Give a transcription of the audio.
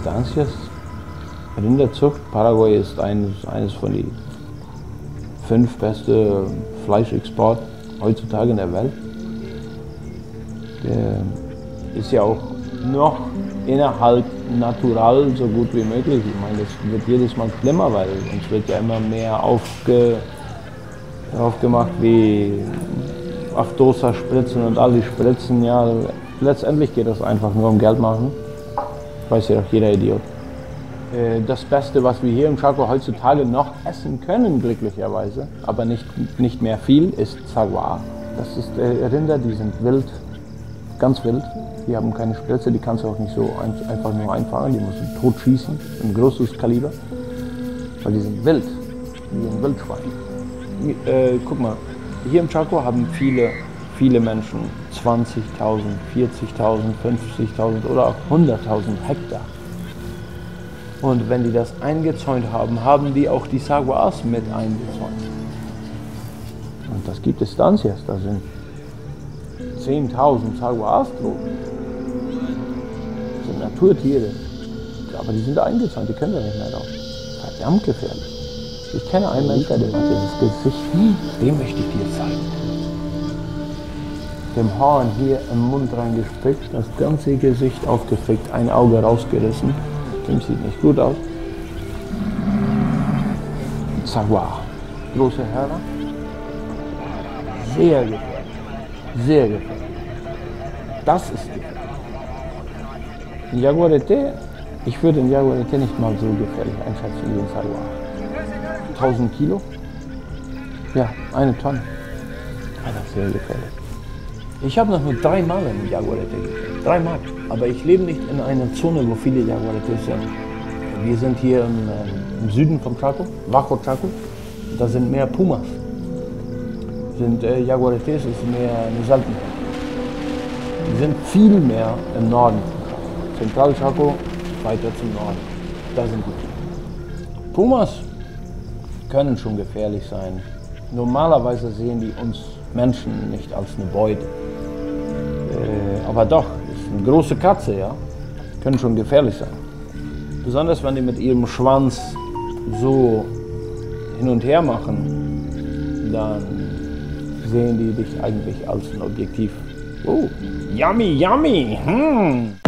Distancias. Rinderzucht. Paraguay ist eines von den 5 besten Fleischexport heutzutage in der Welt. Der ist ja auch noch innerhalb natural so gut wie möglich. Ich meine, das wird jedes Mal schlimmer, weil uns wird ja immer mehr aufgemacht wie Aftosa-Spritzen und all die Spritzen. Ja, letztendlich geht das einfach nur um Geld machen. Weiß ja doch jeder Idiot. Das Beste, was wir hier im Chaco heutzutage noch essen können, glücklicherweise, aber nicht mehr viel, ist Saguar. Das ist Rinder, die sind wild, ganz wild. Die haben keine Spritze, die kannst du auch nicht so einfach nur einfangen, die musst du totschießen, ein großes Kaliber, weil die sind wild, wie ein Wildschwein. Guck mal, hier im Chaco haben viele Menschen 20.000, 40.000, 50.000 oder auch 100.000 Hektar. Und wenn die das eingezäunt haben, haben die auch die Saguars mit eingezäunt. Und das gibt Estancias, da sind 10.000 Saguars drauf. Das sind Naturtiere, aber die sind eingezäunt, die können da nicht mehr raus. Verdammt gefährlich. Ich kenne einen Menschen, der hat dieses Gesicht, den möchte ich dir zeigen. Dem Horn hier im Mund reingespickt, das ganze Gesicht aufgefickt, ein Auge rausgerissen. Dem sieht nicht gut aus. Saguar. Große Hörner. Sehr gefährlich. Sehr gefährlich. Das ist gefährlich. Ein Jaguarete, ich würde den Jaguarete nicht mal so gefährlich einschätzen wie den Saguar. 1000 Kilo? Ja, 1 Tonne. Das ist sehr gefährlich. Ich habe noch nur 3 Mal einen Jaguarete gesehen. 3 Mal. Aber ich lebe nicht in einer Zone, wo viele Jaguaretes sind. Wir sind hier im Süden vom Chaco, Bajo Chaco. Da sind mehr Pumas. Jaguaretes ist mehr eine Seltenheit. Die sind viel mehr im Norden vom Chaco. Zentral Chaco, weiter zum Norden. Da sind die. Pumas können schon gefährlich sein. Normalerweise sehen die uns Menschen nicht als eine Beute. Aber doch, ist eine große Katze, ja, können schon gefährlich sein. Besonders wenn die mit ihrem Schwanz so hin und her machen, dann sehen die dich eigentlich als ein Objektiv. Oh, yummy, yummy.